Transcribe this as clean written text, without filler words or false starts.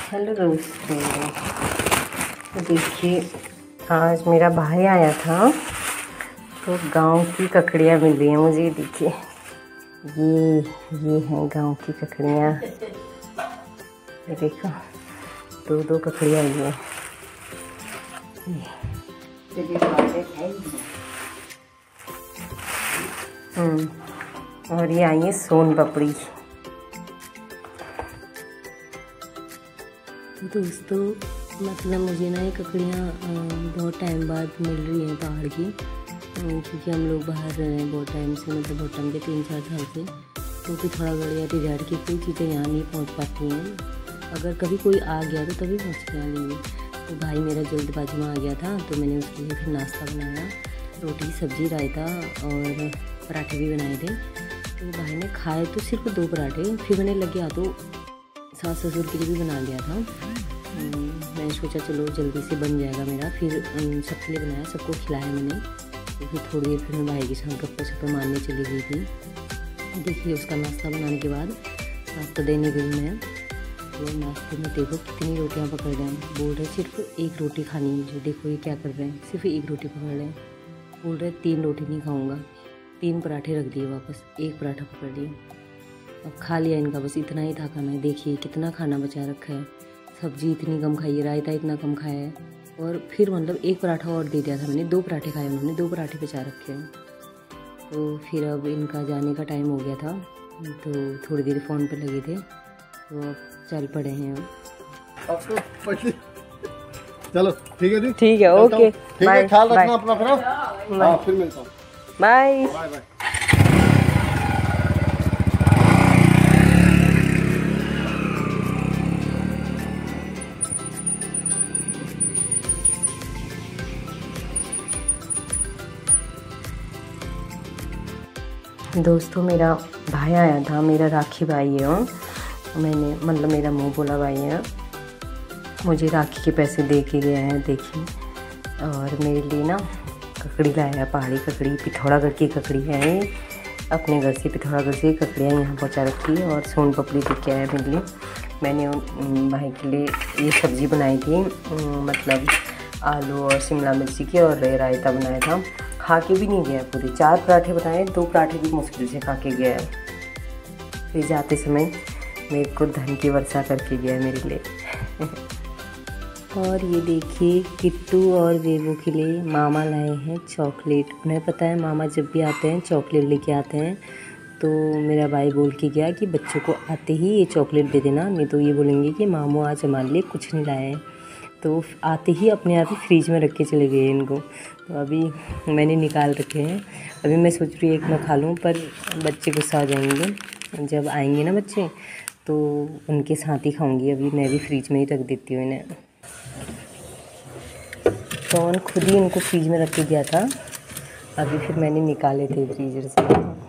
Hello दोस्तों, देखिए आज मेरा भाई आया था तो गांव की ककड़ियाँ मिल रही हैं मुझे। देखिए ये हैं गांव की ककड़ियाँ। ये देखो दो ककड़ियाँ आई हैं। और ये आई है सोन पापड़ी। दोस्तों मतलब मुझे ना ये ककड़ियाँ बहुत टाइम बाद मिल रही हैं पहाड़ की, क्योंकि हम लोग बाहर रह रहे हैं बहुत टाइम से, मतलब बहुत टाइम के 3-4 साल से। क्योंकि थोड़ा गड़िया रिजाड़ की कोई चीज़ें यहाँ नहीं पहुँच पाती हैं। अगर कभी कोई आ गया तो तभी पहुँच के आ लेंगे। तो भाई मेरा जल्दबाजी में आ गया था तो मैंने उसके लिए फिर नाश्ता बनाया, रोटी सब्जी रायता और पराठे भी बनाए थे। तो भाई ने खाए तो सिर्फ 2 पराठे, फिर मैंने लग गया तो सास ससुर के लिए भी बना लिया था। मैंने सोचा चलो जल्दी से बन जाएगा मेरा, फिर सबके लिए बनाया, सबको खिलाया मैंने। तो फिर थोड़ी देर फिर मैं भाई के साथ गप्पे शप्पे मारने चली गई थी। देखिए उसका नाश्ता बनाने के बाद नाश्ता देने गई मैं, तो नाश्ते में देखो कितनी रोटियां पकड़ रहे हैं। बोल रहे सिर्फ 1 रोटी खानी है मुझे। देखो ये क्या कर रहे हैं, सिर्फ 1 रोटी पकड़ रहे हैं। बोल रहे 3 रोटी नहीं खाऊँगा। 3 पराठे रख दिए वापस, 1 पराठा पकड़ लिया। अब खा लिया इनका, बस इतना ही था खाना। देखिए कितना खाना बचा रखा है। सब्जी इतनी कम खाई है, रायता इतना कम खाया है, और फिर मतलब 1 पराठा और दे दिया था मैंने। 2 पराठे खाए उन्होंने, 2 पराठे बचा रखे हैं। तो फिर अब इनका जाने का टाइम हो गया था तो थोड़ी देर फ़ोन पे लगे थे, तो अब चल पड़े हैं। अब चलो ठीक है जी, ठीक है, ओके, बाय, ख्याल रखना अपना, फिर मिलता हूँ, बाय बाय। दोस्तों मेरा भाई आया था, मेरा राखी भाई है। मैंने मतलब मेरा मुँह बोला भाई है, मुझे राखी के पैसे दे के गया है। देखिए, और मेरे लिए ना ककड़ी लाया है, पहाड़ी ककड़ी, पिथौरागढ़ की ककड़ी है। अपने घर से पिथौरागढ़ से ककड़ियाँ यहाँ पहुँचा रखी है, और सोन पापड़ी दे के आया मेरे लिए। मैंने भाई के लिए ये सब्ज़ी बनाई थी, मतलब आलू और शिमला मिर्ची की, और रायता बनाया था। खा के भी नहीं गया पूरे, 4 पराठे बनाए, 2 पराठे भी मुश्किल से खा के गया है। फिर जाते समय मेरे को धन की वर्षा करके गया है मेरे लिए। और ये देखिए किट्टू और बेबू के लिए मामा लाए हैं चॉकलेट। उन्हें पता है मामा जब भी आते हैं चॉकलेट लेके आते हैं। तो मेरा भाई बोल के गया कि बच्चों को आते ही ये चॉकलेट दे देना, नहीं तो ये बोलेंगे कि मामू आज हमारे लिए कुछ नहीं लाए हैं। तो आते ही अपने आप ही फ्रिज में रख के चले गए इनको। तो अभी मैंने निकाल रखे हैं। अभी मैं सोच रही हूँ एक मैं खा लूँ, पर बच्चे गुस्सा आ जाएंगे। जब आएंगे ना बच्चे तो उनके साथ ही खाऊंगी। अभी मैं भी फ्रिज में ही रख देती हूँ इन्हें। तो खुद ही इनको फ्रिज में रख के गया था, अभी फिर मैंने निकाले थे फ्रीजर से।